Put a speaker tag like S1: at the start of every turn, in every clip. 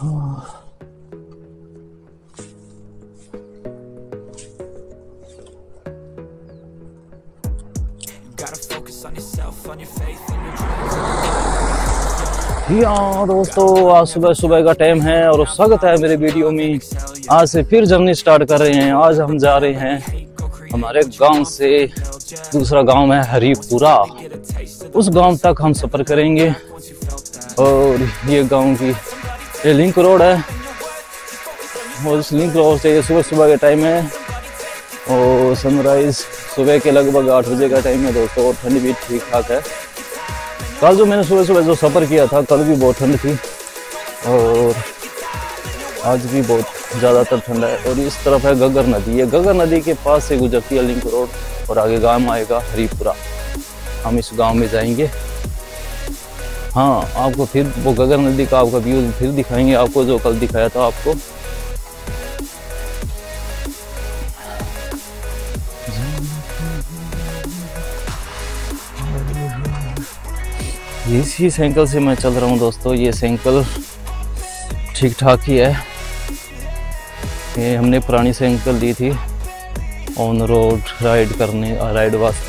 S1: हाँ दोस्तों, आज सुबह सुबह का टाइम है और स्वागत है मेरे वीडियो में। आज से फिर जर्नी स्टार्ट कर रहे हैं। आज हम जा रहे हैं हमारे गांव से दूसरा गांव है हरिपुरा। उस गांव तक हम सफ़र करेंगे और ये गांव की ये लिंक रोड है और इस लिंक रोड से ये सुबह सुबह का टाइम है और सनराइज सुबह के लगभग 8 बजे का टाइम है दोस्तों। और ठंड भी ठीक ठाक है। कल जो मैंने सुबह सुबह जो सफ़र किया था कल भी बहुत ठंड थी और आज भी बहुत ज़्यादातर ठंड है। और इस तरफ है गगर नदी। ये गगर नदी के पास से गुजरती है लिंक रोड और आगे गांव आएगा हरिपुरा। हम इस गांव में जाएंगे। हाँ, आपको फिर वो गगर नदी का आपका व्यू फिर दिखाएंगे, आपको जो कल दिखाया था आपको। इसी साइकिल से मैं चल रहा हूँ दोस्तों। ये साइकिल ठीक ठाक ही है। ये हमने पुरानी साइकिल ली थी ऑन रोड राइड वास्ते।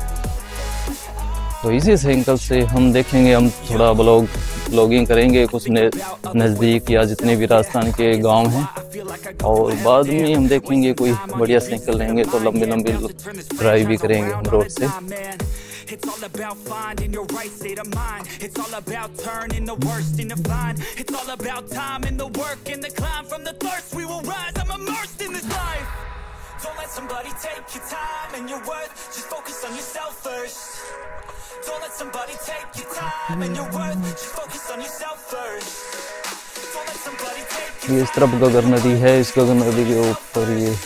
S1: तो इसी साइकिल से हम देखेंगे, हम थोड़ा ब्लॉगिंग करेंगे कुछ नज़दीक या जितने भी राजस्थान के गांव हैं। और बाद में हम देखेंगे कोई बढ़िया साइकिल लेंगे तो लंबी लंबी ड्राइव भी करेंगे हम रोड से।
S2: It's all about finding your right state of mind. It's all about turning the worst into fine. It's all about time and the work and the climb. From the thirst we will rise. I'm immersed in this life. Don't let somebody take your time and your worth. Just focus on yourself first. Don't let somebody take your time and your worth. Just focus on yourself first. Don't let somebody take your
S1: ये इस तरफ गगर नदी है। इस गगर नदी के ऊपर ये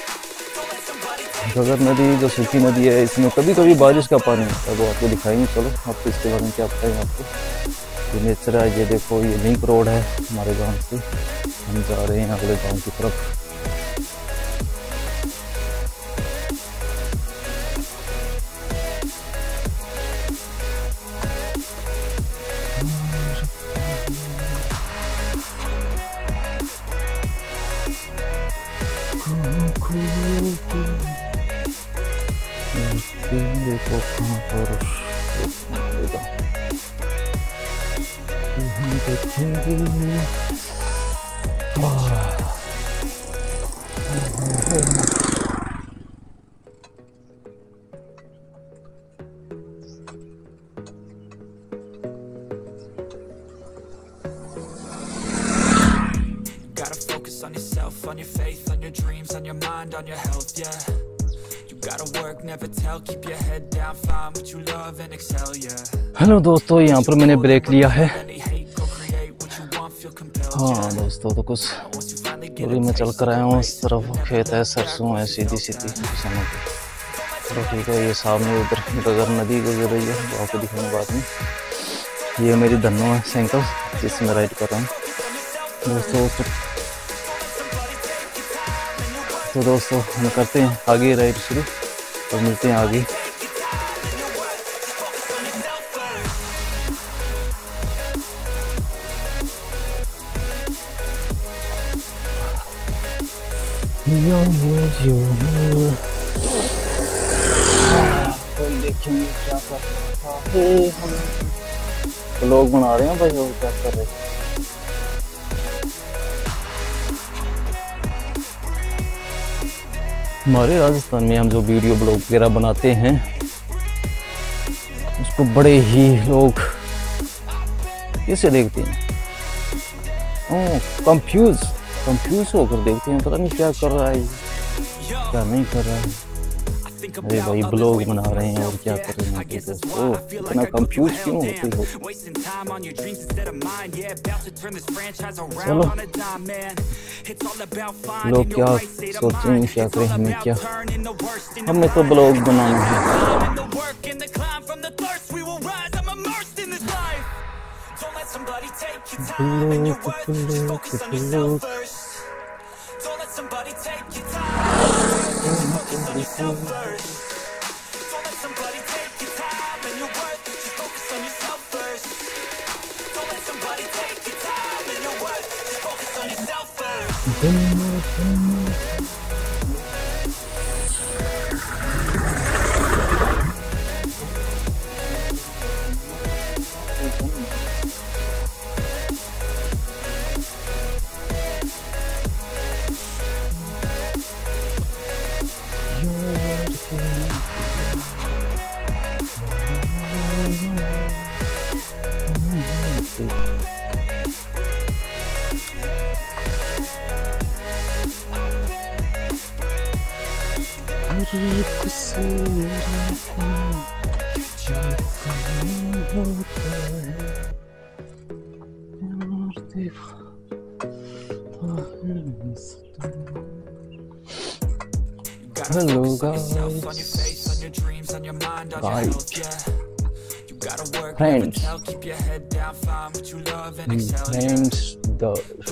S1: गगर नदी जो सूखी नदी है, इसमें कभी कभी बारिश का पानी होता है, वो आपको दिखाएंगे। चलो आपको इसके बारे में क्या पता है। आपको ये नेचर है। ये देखो, ये लिंक रोड है हमारे गांव से। हम जा रहे हैं अगले गांव की तरफ। देखो कहाँ पर देखेंगे।
S2: Gotta focus on yourself, on your faith, on your dreams, on your mind, on your health, yeah. Gotta work, never tell, keep your head down, find what you love and excel, yeah.
S1: Hello दोस्तों, यहाँ पर मैंने break लिया है। हाँ दोस्तों, तो कुछ दूरी में चल कर आया हूँ। इस तरफ खेत है, सरसों है सीधी सीधी किसानों की। चलो ठीक है। ये सामने उधर गगर नदी गुजर रही है, वो आपको दिखाऊंगा बाद में। ये मेरी धन्नो है साइकिल जिसमें राइड कर रहा हूँ दोस्तों। तो दोस्तों हम करते हैं आगे राइड शुरू और मिलते हैं आगे। देखेंगे क्या कर रहे हैं हम। लोग बना रहे हैं भाई, और क्या कर रहे हैं। हमारे राजस्थान में हम जो वीडियो ब्लॉग वगैरह बनाते हैं उसको बड़े ही लोग कैसे देखते हैं। कंफ्यूज होकर देखते हैं, पता नहीं क्या कर रहा है क्या नहीं कर रहा है। अरे भाई ब्लॉग बना रहे हैं और क्या कर रहे हैं। इतना कंफ्यूज क्यों होते हो। चलो लोग क्या सोचेंगे, क्या करें, हमें क्या, हमें तो ब्लॉग बनाना है। Hello guys, friends, the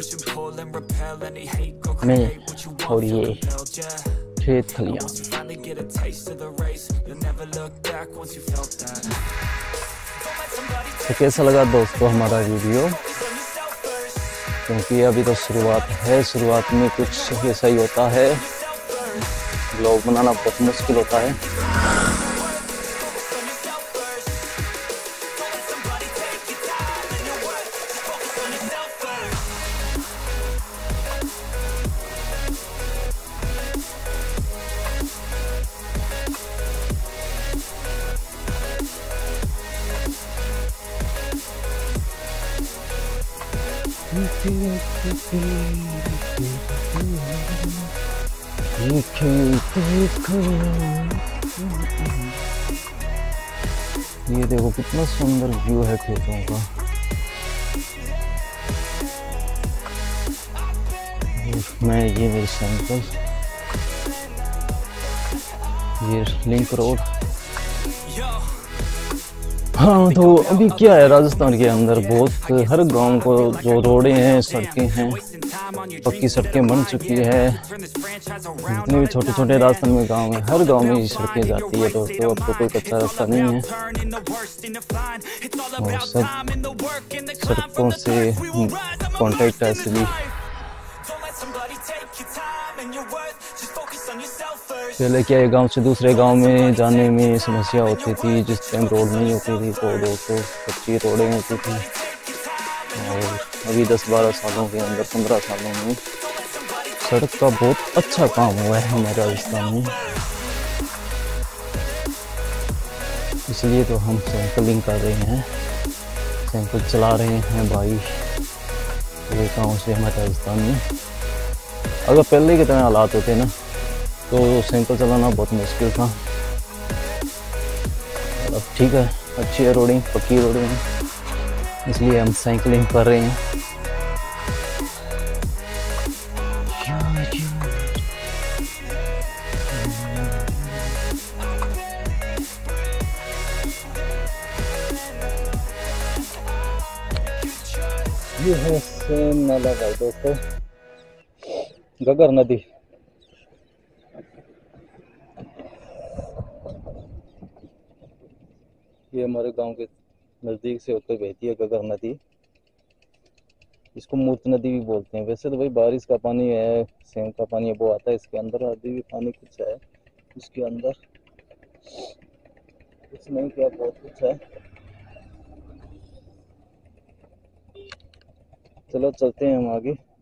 S1: मैं और ये खेत खलियान। तो कैसा लगा दोस्तों हमारा वीडियो? क्योंकि अभी तो शुरुआत है, शुरुआत में कुछ ऐसा ही होता है, ब्लॉग बनाना बहुत मुश्किल होता है। ये देखो कितना सुंदर व्यू है खेतों का। मैं ये मेरी सैंपल, ये लिंक रोड। हाँ तो अभी क्या है, राजस्थान के अंदर बहुत हर गांव को जो रोडें हैं, सड़कें हैं, पक्की सड़कें बन चुकी है। जितने भी छोटे छोटे राजस्थान में गांव है, हर गांव में ये सड़कें जाती है दोस्तों। अब तो कोई कच्चा रास्ता नहीं है और सब सड़कों से कॉन्टेक्ट है। इसलिए पहले क्या है, गांव से दूसरे गांव में जाने में समस्या होती थी, जिस टाइम रोड नहीं होती थी तो कच्ची रोडें होती थी। और अभी 10-12 सालों के अंदर, 15 सालों में सड़क का बहुत अच्छा काम हुआ है हमारे राजस्थान में। इसलिए तो हम साइकिलिंग कर रहे हैं, साइकिल चला रहे हैं भाई ये गाँव से हमारे राजस्थान में। अगर पहले की तरह हालात होते ना तो साइकिल चलाना बहुत मुश्किल था। अब ठीक है, अच्छी है रोडिंग, पक्की रोडिंग है, इसलिए हम साइकिलिंग कर रहे हैं। ये है सेम नाला भाई दोस्तों, गगर नदी। ये हमारे गांव के नज़दीक से होकर बहती है गगर नदी। इसको मूर्त नदी भी बोलते हैं। वैसे तो भाई बारिश का पानी है, सेम का पानी है, वो आता है इसके अंदर। अभी भी पानी कुछ है इसके अंदर, कुछ नहीं क्या, बहुत कुछ है। चलो चलते हैं हम आगे।